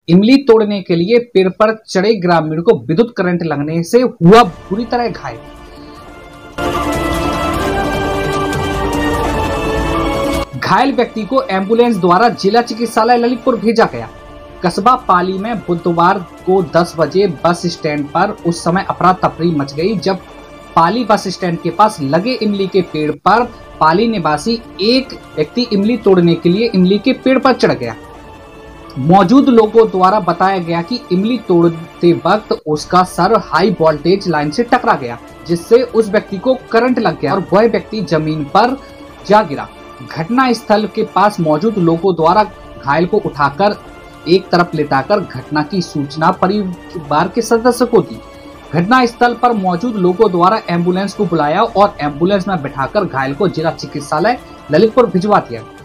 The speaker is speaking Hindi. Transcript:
इमली तोड़ने के लिए पेड़ पर चढ़े ग्रामीण को विद्युत करंट लगने से हुआ बुरी तरह घायल। घायल व्यक्ति को एम्बुलेंस द्वारा जिला चिकित्सालय ललितपुर भेजा गया। कस्बा पाली में बुधवार को 10 बजे बस स्टैंड पर उस समय अफरा तफरी मच गई जब पाली बस स्टैंड के पास लगे इमली के पेड़ पर पाली निवासी एक व्यक्ति इमली तोड़ने के लिए इमली के पेड़ पर चढ़ गया। मौजूद लोगों द्वारा बताया गया कि इमली तोड़ते वक्त उसका सर हाई वोल्टेज लाइन से टकरा गया, जिससे उस व्यक्ति को करंट लग गया और वह व्यक्ति जमीन पर जा गिरा। घटना स्थल के पास मौजूद लोगों द्वारा घायल को उठाकर एक तरफ लेटाकर घटना की सूचना परिवार के सदस्यों को दी। घटना स्थल पर मौजूद लोगों द्वारा एम्बुलेंस को बुलाया और एम्बुलेंस में बिठाकर घायल को जिला चिकित्सालय ललितपुर भिजवा दिया।